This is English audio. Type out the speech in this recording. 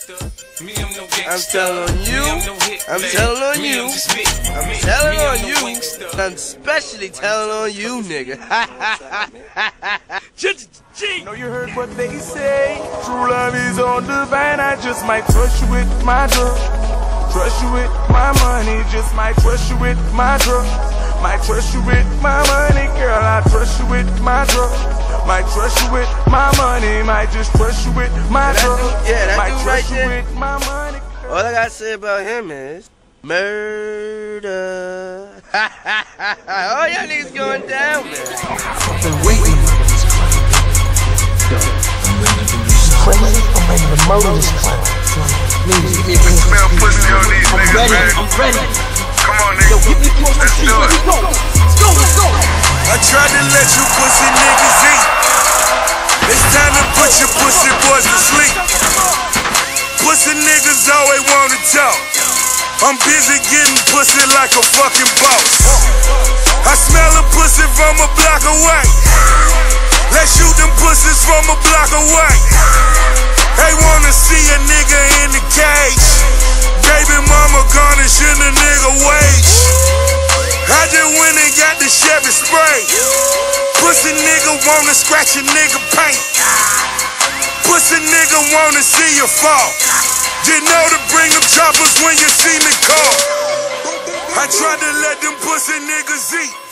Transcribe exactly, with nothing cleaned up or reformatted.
I'm telling on you, I'm telling on you, I'm telling on you, I'm especially telling on you, nigga. Know you heard what they say. True love is on the vine. I just might trust you with my drug. Trust you with my money. Just might trust you with my drug. Might trust you with my money, girl. I trust you with my drug. Might trust you with my money. Might just trust you with my drug. Yeah, that might dude trust right you there. with my money. All I gotta say about him is murder. Oh, y'all niggas going down, man. Been waiting. Crazy, I'm ready to murder this clown. Please, give me a clean Smell pussy on these I'm niggas, ready, man. I'm ready. Come on, Yo, nigga. get me close to Let's the do Let's it. go. Let's go, let's go. I tried to let you pussy niggas eat. It's time to put your pussy boys to sleep. Pussy niggas always wanna talk. I'm busy getting pussy like a fucking boss. I smell a pussy from a block away. Let's shoot them pussies from a block away. They wanna see a nigga in the cage. Baby mama garnishing a nigga wage. I just went and got the Chevy spray. Pussy nigga wanna scratch a nigga paint. Pussy nigga wanna see you fall. You know to bring them choppers when you see me call. I tried to let them pussy niggas eat.